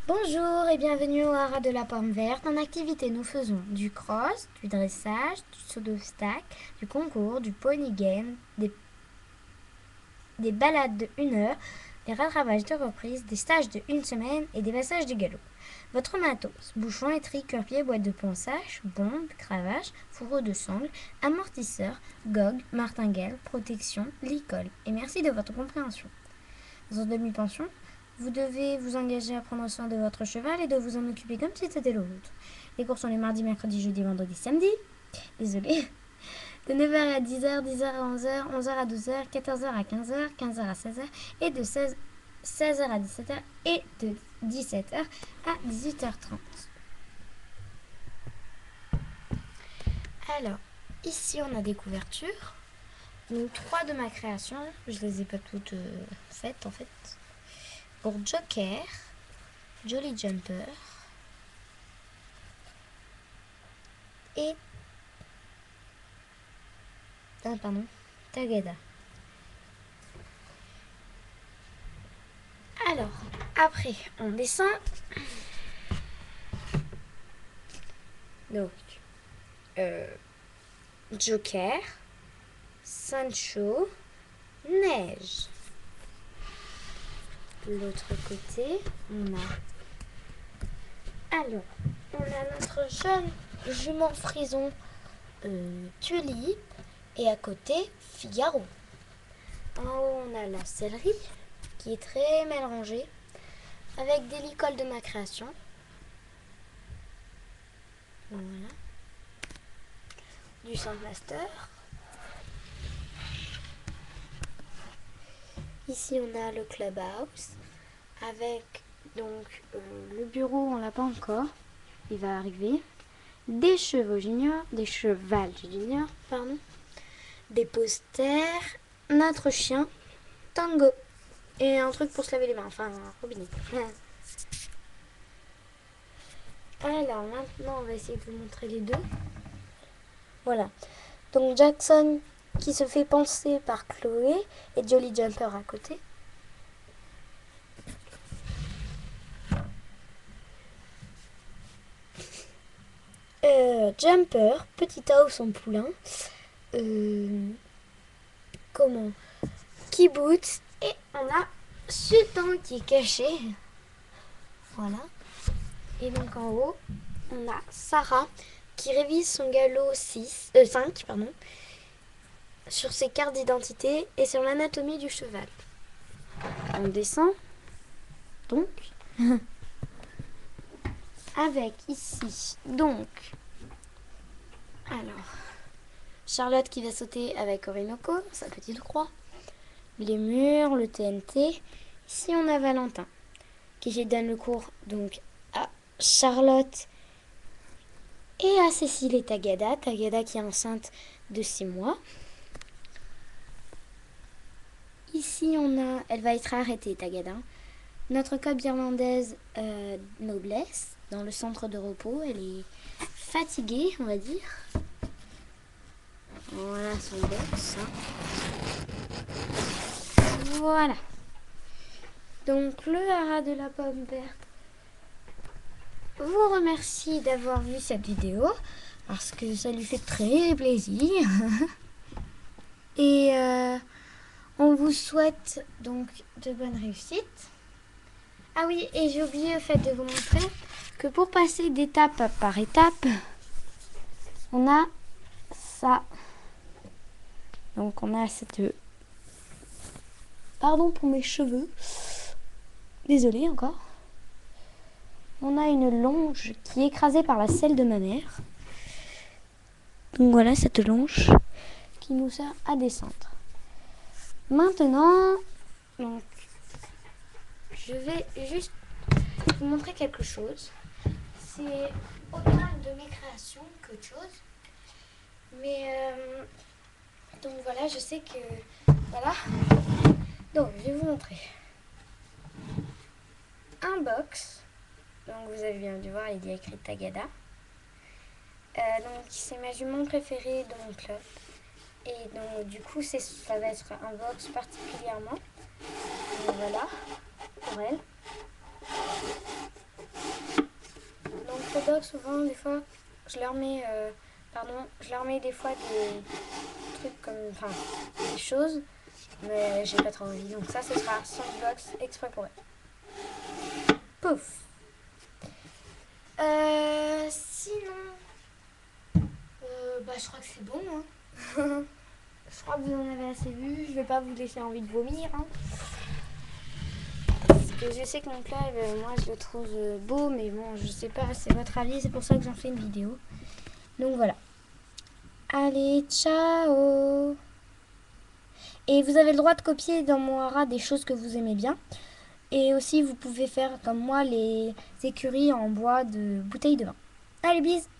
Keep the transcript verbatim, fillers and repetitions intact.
Bonjour et bienvenue au haras de la pomme verte. En activité, nous faisons du cross, du dressage, du saut d'obstacle, du concours, du pony game, des, des balades de une heure, des rattrapages de reprise, des stages de une semaine et des passages de galop. Votre matos, bouchon, étris, cure-pied, boîte de ponçage, bombe, cravache, fourreau de sangle, amortisseur, gogue, martingale, protection, licol. Et merci de votre compréhension. Dans une demi-pension, vous devez vous engager à prendre soin de votre cheval et de vous en occuper comme si c'était le vôtre. Les cours sont les mardis, mercredis, jeudi, vendredi, samedi. Désolée. De neuf heures à dix heures, dix heures à onze heures, onze heures à douze heures, quatorze heures à quinze heures, quinze heures à seize heures et de seize heures à dix-sept heures et de dix-sept heures à dix-huit heures trente. Alors, ici on a des couvertures. Donc trois de ma création, je les ai pas toutes euh, faites en fait. Pour Joker, Jolly Jumper et ah, pardon, Tagada. Alors, après, on descend. Donc, euh, Joker, Sancho, Neige. De l'autre côté, on a... Alors, on a notre jeune jument frison euh, Tulipe et à côté, Figaro. En haut, on a la céleri qui est très mal rangée avec des licoles de ma création. Voilà. Du Sandmaster. Ici, on a le clubhouse avec donc euh, le bureau, on l'a pas encore, il va arriver. Des chevaux juniors, des chevals juniors, pardon, des posters, notre chien, Tango et un truc pour se laver les mains, enfin un robinet. Alors maintenant, on va essayer de vous montrer les deux. Voilà. Donc Jackson qui se fait penser par Chloé et Jolly Jumper à côté. Euh, Jumper, petit house en poulain. Euh, comment Kibbutz. Et on a Sultan qui est caché. Voilà. Et donc en haut, on a Sarah qui révise son galop six, euh, cinq pardon, sur ses cartes d'identité et sur l'anatomie du cheval. On descend donc avec ici donc alors Charlotte qui va sauter avec Orinoco, sa petite croix, les murs, le T N T. Ici on a Valentin qui donne le cours donc à Charlotte et à Cécile et Tagada, Tagada qui est enceinte de six mois. Ici, on a, elle va être arrêtée, Tagada. Notre cob irlandaise euh, Noblesse, dans le centre de repos. Elle est fatiguée, on va dire. Voilà son box. Voilà. Donc, le haras de la pomme verte vous remercie d'avoir vu cette vidéo, parce que ça lui fait très plaisir. Et... Euh, on vous souhaite donc de bonnes réussites. Ah oui, et j'ai oublié le fait de vous montrer que pour passer d'étape par étape, on a ça. Donc on a cette... Pardon pour mes cheveux. Désolée encore. On a une longe qui est écrasée par la selle de ma mère. Donc voilà cette longe qui nous sert à descendre. Maintenant, donc, je vais juste vous montrer quelque chose. C'est autant de mes créations qu'autre chose. Mais, euh, donc voilà, je sais que, voilà. Donc, je vais vous montrer. Un box. Donc, vous avez bien dû voir, il y a écrit Tagada. Euh, donc, c'est ma jument préférée de mon club. Et donc du coup c'est, ça va être un box particulièrement. Donc voilà, pour elle. blocs souvent, des fois, je leur mets, euh, pardon, je leur mets des fois des trucs comme, enfin, des choses, mais j'ai pas trop envie. Donc ça, ce sera Sandbox exprès pour elle. Pouf. Euh, sinon, euh, bah je crois que c'est bon. Hein. Je crois que vous en avez assez vu. Je vais pas vous laisser envie de vomir. Hein. Parce que je sais que mon club, euh, moi je le trouve euh, beau, mais bon, je sais pas, c'est votre avis, c'est pour ça que j'en fais une vidéo. Donc voilà. Allez, ciao. Et vous avez le droit de copier dans mon hara des choses que vous aimez bien. Et aussi, vous pouvez faire comme moi les écuries en bois de bouteilles de vin. Allez, bisous.